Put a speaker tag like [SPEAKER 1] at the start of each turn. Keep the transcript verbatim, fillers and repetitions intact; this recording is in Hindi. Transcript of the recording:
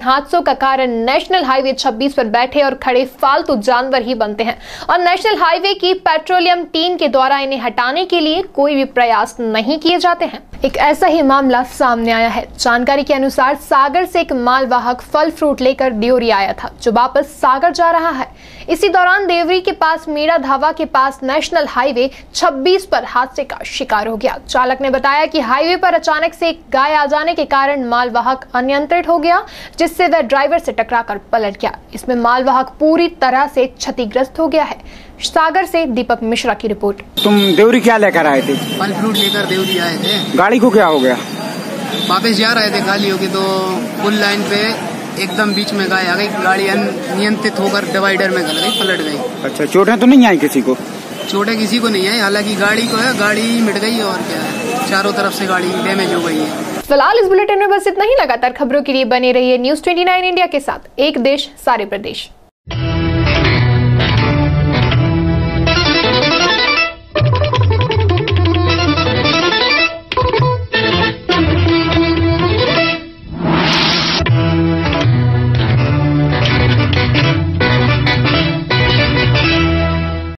[SPEAKER 1] हादसों का कारण नेशनल हाईवे छब्बीस पर बैठे और खड़े फालतू जानवर ही बनते हैं और नेशनल हाईवे की पेट्रोलियम टीम के द्वारा इन्हें हटाने के लिए कोई भी प्रयास नहीं किए जाते हैं। एक ऐसा ही मामला सामने आया है। जानकारी के अनुसार सागर से एक मालवाहक फल फ्रूट लेकर देवरी आया था, जो वापस सागर जा रहा है। इसी दौरान देवरी के पास मीरा धावा के पास नेशनल हाईवे छब्बीस पर हादसे का शिकार हो गया। चालक ने बताया कि हाईवे पर अचानक से एक गाय आ जाने के कारण मालवाहक अनियंत्रित हो गया, जिससे वह ड्राइवर से टकराकर पलट गया। इसमें मालवाहक पूरी तरह से क्षतिग्रस्त हो गया है। सागर से दीपक मिश्रा की रिपोर्ट।
[SPEAKER 2] तुम देवरी क्या लेकर आए थे?
[SPEAKER 3] फल फ्रूट लेकर देवरी आए थे।
[SPEAKER 2] गाड़ी को क्या हो गया?
[SPEAKER 3] वापस जा रहे थे खाली होगी तो पुल लाइन पे एकदम बीच में गाय आ गई। गाड़ी अनियंत्रित होकर डिवाइडर में गल गई, पलट गई।
[SPEAKER 2] अच्छा, चोटें तो नहीं आई किसी को?
[SPEAKER 3] चोटें किसी को नहीं आई, हालांकि गाड़ी को है, गाड़ी मिट गई और क्या है, चारों तरफ से गाड़ी डैमेज हो गई है।
[SPEAKER 1] फिलहाल इस बुलेटिन में बस इतना ही। लगातार खबरों के लिए बने रहिए न्यूज़ उनतीस इंडिया के साथ। एक देश सारे प्रदेश।